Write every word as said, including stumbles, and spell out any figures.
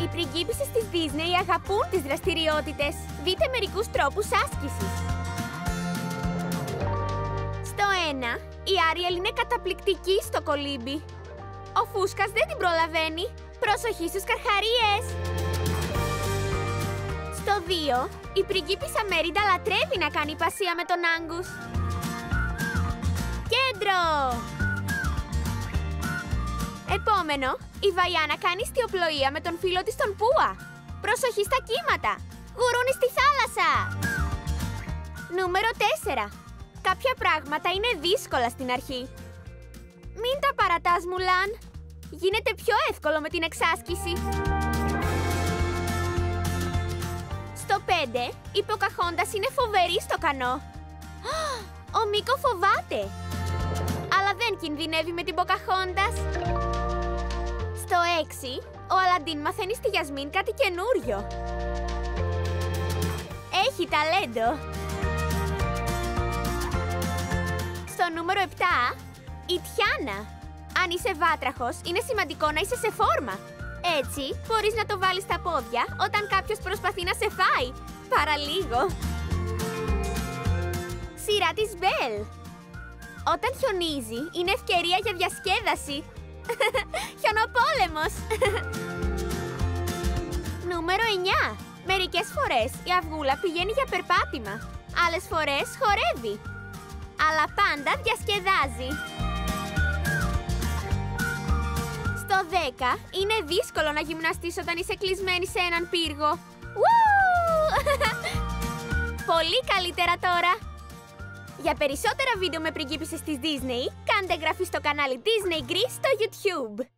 Οι πριγκίπισσες της Disney αγαπούν τις δραστηριότητες. Δείτε μερικούς τρόπους άσκησης. Στο ένα, η Άριελ είναι καταπληκτική στο κολύμπι. Ο Φούσκας δεν την προλαβαίνει. Προσοχή στους καρχαρίες! Στο δύο, η πριγκίπισσα Μέριντα λατρεύει να κάνει πασία με τον Άγκους. Κέντρο! Επόμενο, η Βαϊάννα κάνει στιοπλοεία με τον φίλο της τον Πούα. Προσοχή στα κύματα! Γουρούνι στη θάλασσα! Νούμερο τέσσερα. Κάποια πράγματα είναι δύσκολα στην αρχή. Μην τα παρατάς, Μουλάν. Γίνεται πιο εύκολο με την εξάσκηση. Στο πέντε, η Ποκαχόντας είναι φοβερή στο κανό. Ο Μίκο φοβάται. Αλλά δεν κινδυνεύει με την Ποκαχόντας. Στο έξι, ο Αλαντίν μαθαίνει στη Γιασμίν κάτι καινούριο. Έχει ταλέντο. Στο νούμερο επτά, η Τιάνα. Αν είσαι βάτραχος, είναι σημαντικό να είσαι σε φόρμα. Έτσι, μπορείς να το βάλεις στα πόδια όταν κάποιος προσπαθεί να σε φάει. Παραλίγο. Σειρά της Μπέλ. Όταν χιονίζει, είναι ευκαιρία για διασκέδαση. Χιονοπόλεμος. Νούμερο εννιά. Μερικές φορές η αυγούλα πηγαίνει για περπάτημα. Άλλες φορές χορεύει. Αλλά πάντα διασκεδάζει. Στο δέκα, είναι δύσκολο να γυμναστείς όταν είσαι κλεισμένη σε έναν πύργο. Πολύ καλύτερα τώρα! Για περισσότερα βίντεο με πριγκίπισσες της Disney, κάντε εγγραφή στο κανάλι Disney Greece στο YouTube.